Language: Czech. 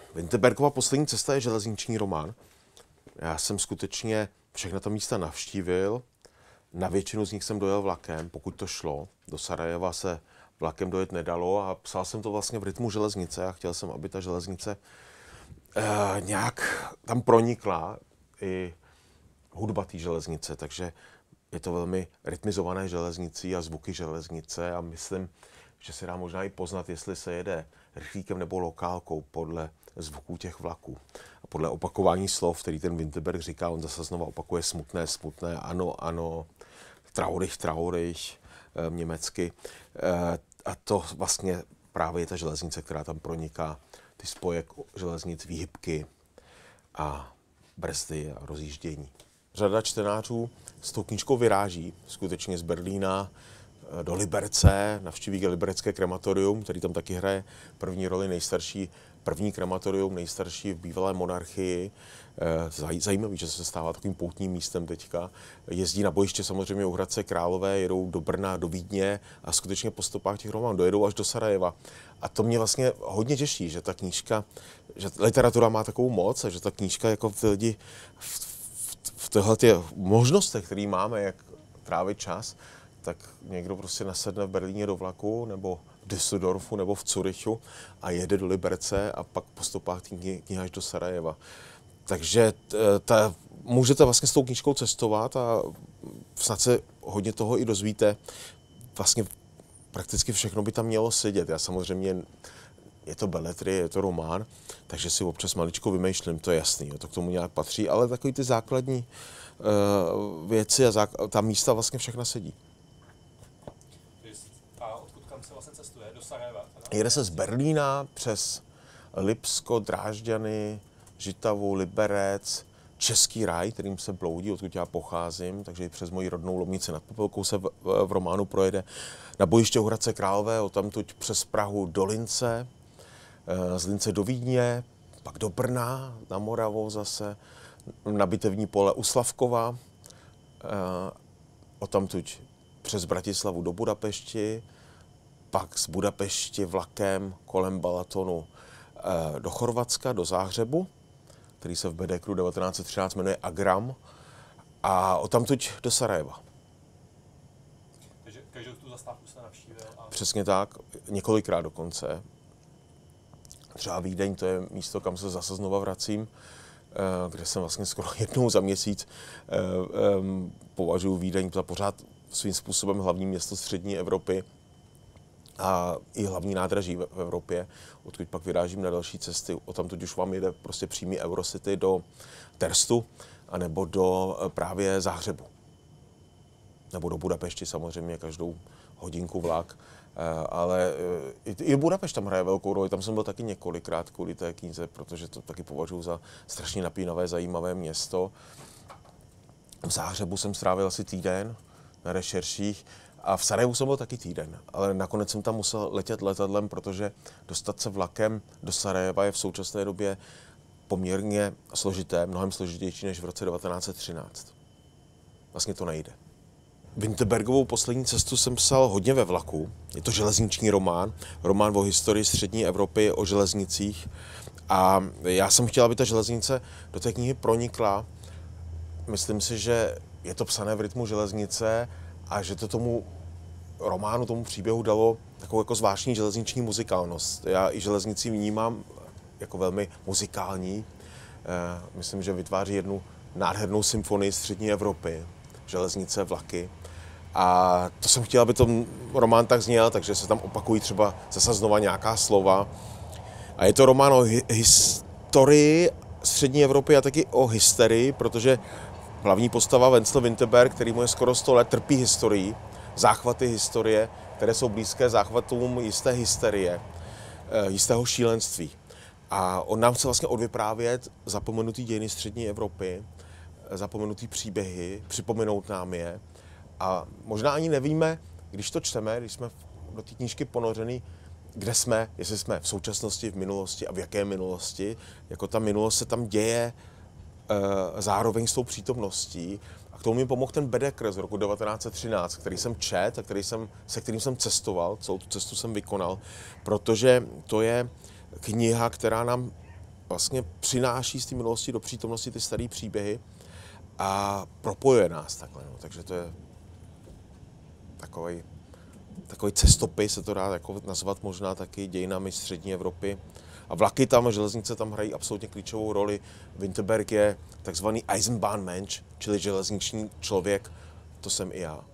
Vinterbergova poslední cesta je železniční román. Já jsem skutečně všechna ta místa navštívil. Na většinu z nich jsem dojel vlakem, pokud to šlo. Do Sarajeva se vlakem dojet nedalo a psal jsem to vlastně v rytmu železnice a chtěl jsem, aby ta železnice nějak tam pronikla i hudba té železnice, takže je to velmi rytmizované železnicí a zvuky železnice a myslím, že se dá možná i poznat, jestli se jede rychlíkem nebo lokálkou podle zvuků těch vlaků. A podle opakování slov, který ten Vinterberg říká, on zase znova opakuje smutné, smutné, ano, ano, traurig, traurig, německy. A to vlastně právě je ta železnice, která tam proniká, ty spoje železnic, výhybky a brzdy a rozjíždění. Řada čtenářů s tou knížkou vyráží skutečně z Berlína do Liberce, navštíví liberecké krematorium, který tam taky hraje první roli, první krematorium, nejstarší v bývalé monarchii. Zajímavý, že se stává takovým poutním místem teďka. Jezdí na bojiště samozřejmě u Hradce Králové, jedou do Brna, do Vídně a skutečně po stopách těch Romanů dojedou až do Sarajeva. A to mě vlastně hodně těší, že ta knížka, že literatura má takovou moc a že ta knížka jako ty lidi v těchto možnostech, které máme, jak trávit čas, tak někdo prostě nasedne v Berlíně do vlaku, nebo v Düsseldorfu, nebo v Curychu a jede do Liberce a pak po stopách knihy až do Sarajeva. Takže můžete vlastně s tou knížkou cestovat a snad se hodně toho i dozvíte. Vlastně prakticky všechno by tam mělo sedět. Já samozřejmě, je to beletrie, je to román, takže si občas maličko vymýšlím, to je jasný, to k tomu nějak patří, ale takový ty základní věci a ta místa vlastně všechna sedí. A odkud kam se vlastně cestuje? Do Sarajeva? Jede se z Berlína přes Lipsko, Drážďany, Žitavu, Liberec, Český ráj, kterým se bloudí, odkud já pocházím, takže i přes moji rodnou Lomnici nad Popelkou se v románu projede. Na bojiště u Hradce Králové, odtamtud přes Prahu do Lince, z Lince do Vídně, pak do Brna, na Moravu zase, na bitevní pole u Slavkova, odtamtud přes Bratislavu do Budapešti, pak z Budapešti vlakem kolem Balatonu do Chorvatska, do Záhřebu, který se v Bedekru 1913 jmenuje Agram, a odtamtud do Sarajeva. Takže každou tu zastávku jste navštívil? Přesně tak, několikrát dokonce. Třeba Vídeň, to je místo, kam se zase znova vracím, kde jsem vlastně skoro jednou za měsíc považuji Vídeň za pořád svým způsobem hlavní město střední Evropy a i hlavní nádraží v Evropě, odkud pak vyrážím na další cesty. Odtamtud už vám jede prostě přímý Eurocity do Terstu, anebo do právě Záhřebu. Nebo do Budapešti samozřejmě, každou hodinku vlak. Ale i Budapešť tam hraje velkou roli, tam jsem byl taky několikrát kvůli té knize, protože to taky považuji za strašně napínavé, zajímavé město. V Záhřebu jsem strávil asi týden na rešerších a v Sarajevu jsem byl taky týden, ale nakonec jsem tam musel letět letadlem, protože dostat se vlakem do Sarajeva je v současné době poměrně složité, mnohem složitější než v roce 1913. Vlastně to nejde. Vinterbergovou poslední cestu jsem psal hodně ve vlaku. Je to železniční román o historii střední Evropy, o železnicích. A já jsem chtěl, aby ta železnice do té knihy pronikla. Myslím si, že je to psané v rytmu železnice a že to tomu románu, tomu příběhu dalo takovou jako zvláštní železniční muzikálnost. Já i železnici vnímám jako velmi muzikální. Myslím, že vytváří jednu nádhernou symfonii střední Evropy. Železnice, vlaky. A to jsem chtěl, aby ten román tak zněl, takže se tam opakují třeba zase znova nějaká slova. A je to román o historii střední Evropy a taky o hysterii, protože hlavní postava Wenzel Vinterberg, který mu je skoro 100 let, trpí historií, záchvaty historie, které jsou blízké záchvatům jisté hysterie, jistého šílenství. A on nám chce vlastně odvyprávět zapomenutý dějiny střední Evropy, zapomenutý příběhy, připomenout nám je. A možná ani nevíme, když to čteme, když jsme do té knížky ponořený, kde jsme, jestli jsme v současnosti, v minulosti a v jaké minulosti. Jako ta minulost se tam děje zároveň s tou přítomností. A k tomu mi pomohl ten Bedekr z roku 1913, který jsem četl a se kterým jsem cestoval, celou tu cestu jsem vykonal, protože to je kniha, která nám vlastně přináší z té minulosti do přítomnosti ty staré příběhy a propojuje nás takhle. No. Takže to je takový cestopis, se to dá jako nazvat možná taky dějinami střední Evropy. A vlaky tam a železnice tam hrají absolutně klíčovou roli. Winterberg je takzvaný Eisenbahnmensch, čili železniční člověk, to jsem i já.